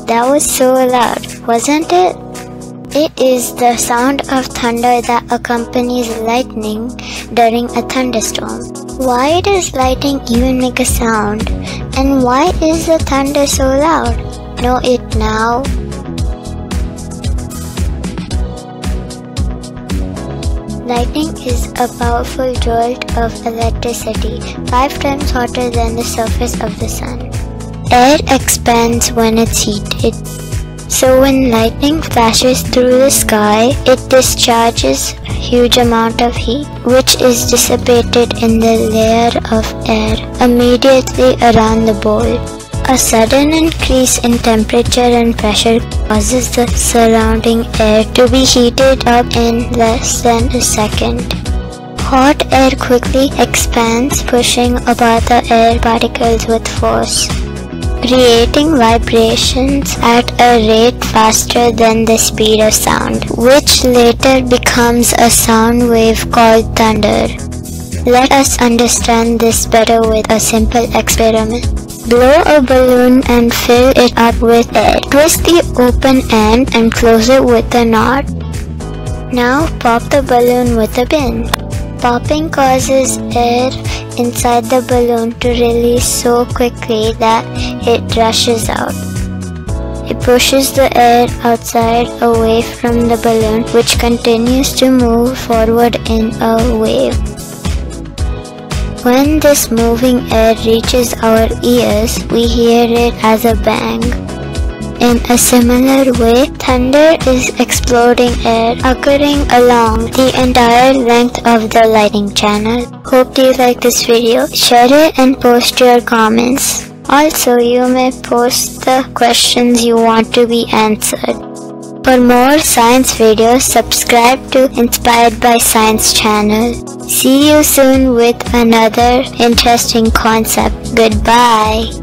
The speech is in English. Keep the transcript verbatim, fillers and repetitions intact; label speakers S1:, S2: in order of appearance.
S1: That was so loud, wasn't it? It is the sound of thunder that accompanies lightning during a thunderstorm. Why does lightning even make a sound? And why is the thunder so loud? Know it now. Lightning is a powerful jolt of electricity, five times hotter than the surface of the sun. Air expands when it's heated. So when lightning flashes through the sky, it discharges a huge amount of heat, which is dissipated in the layer of air immediately around the bowl. A sudden increase in temperature and pressure causes the surrounding air to be heated up in less than a second. Hot air quickly expands, pushing apart the air particles with force, creating vibrations at a rate faster than the speed of sound, which later becomes a sound wave called thunder. Let us understand this better with a simple experiment. Blow a balloon and fill it up with air. Twist the open end and close it with a knot. Now pop the balloon with a pin. Popping causes air inside the balloon to release so quickly that it rushes out. It pushes the air outside away from the balloon, which continues to move forward in a wave. When this moving air reaches our ears, we hear it as a bang. In a similar way, thunder is exploding air occurring along the entire length of the lightning channel. Hope you like this video. Share it and post your comments. Also, you may post the questions you want to be answered. For more science videos, subscribe to Inspired by Science channel. See you soon with another interesting concept. Goodbye.